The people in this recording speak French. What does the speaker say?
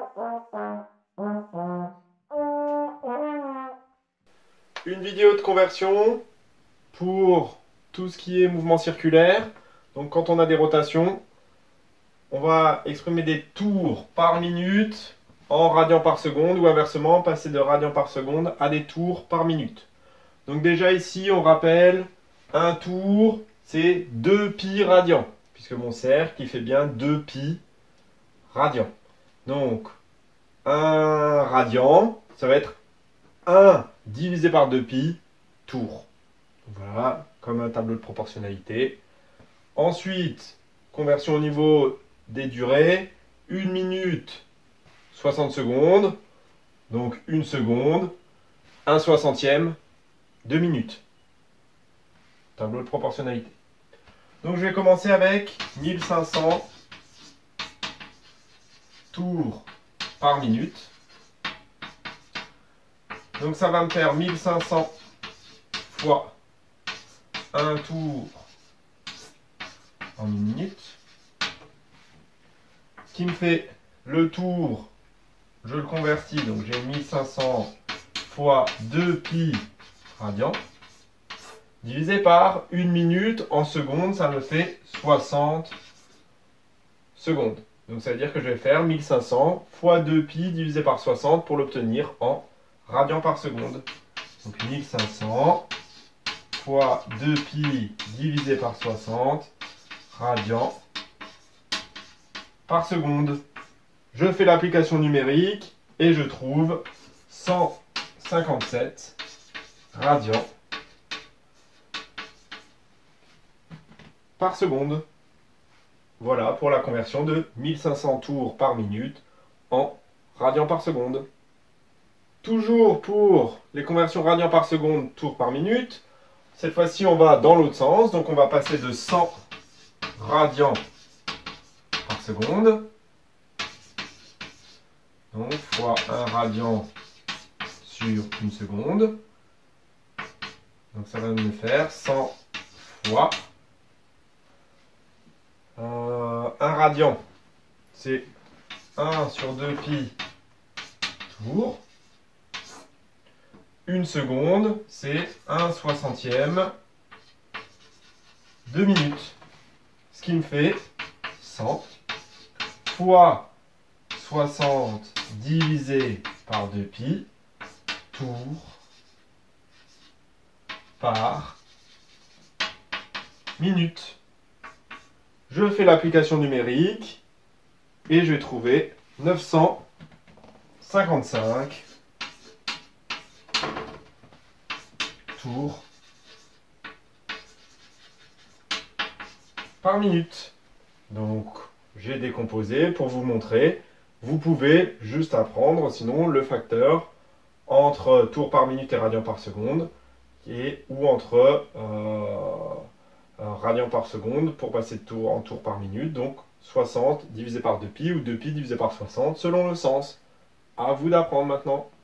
Une vidéo de conversion pour tout ce qui est mouvement circulaire. Donc quand on a des rotations, on va exprimer des tours par minute en radians par seconde ou inversement passer de radians par seconde à des tours par minute. Donc déjà ici on rappelle un tour c'est 2 pi radians puisque mon cercle il fait bien 2 pi radians. Donc un radian ça va être 1 divisé par 2 pi tours. Voilà, comme un tableau de proportionnalité. Ensuite, conversion au niveau des durées. 1 minute, 60 secondes. Donc 1 seconde, 1 soixantième, 2 minutes. Tableau de proportionnalité. Donc je vais commencer avec 1500 tours par minute. Donc ça va me faire 1500 fois un tour en 1 minute. Qui me fait le tour, je le convertis, donc j'ai 1500 fois 2 pi radians, divisé par 1 minute en secondes, ça me fait 60 secondes. Donc ça veut dire que je vais faire 1500 fois 2 pi divisé par 60 pour l'obtenir en radians par seconde. Donc 1500 fois 2 pi divisé par 60 radians par seconde. Je fais l'application numérique et je trouve 157 radians par seconde. Voilà pour la conversion de 1500 tours par minute en radians par seconde. Toujours pour les conversions radians par seconde, tours par minute. Cette fois-ci, on va dans l'autre sens. Donc, on va passer de 100 radians par seconde. Donc, fois 1 radian sur 1 seconde. Donc, ça va me faire 100 fois 1 radian. C'est 1 sur 2 pi tours. 1 seconde, c'est 1 soixantième de minute. Ce qui me fait 100 fois 60 divisé par 2 pi tours par minute. Je fais l'application numérique et je vais trouver 955 tours par minute. Donc, j'ai décomposé pour vous montrer. Vous pouvez juste apprendre, sinon, le facteur entre tours par minute et radians par seconde, ou entre radians par seconde pour passer de tour en tour par minute. Donc, 60 divisé par 2 pi ou 2 pi divisé par 60, selon le sens. À vous d'apprendre maintenant.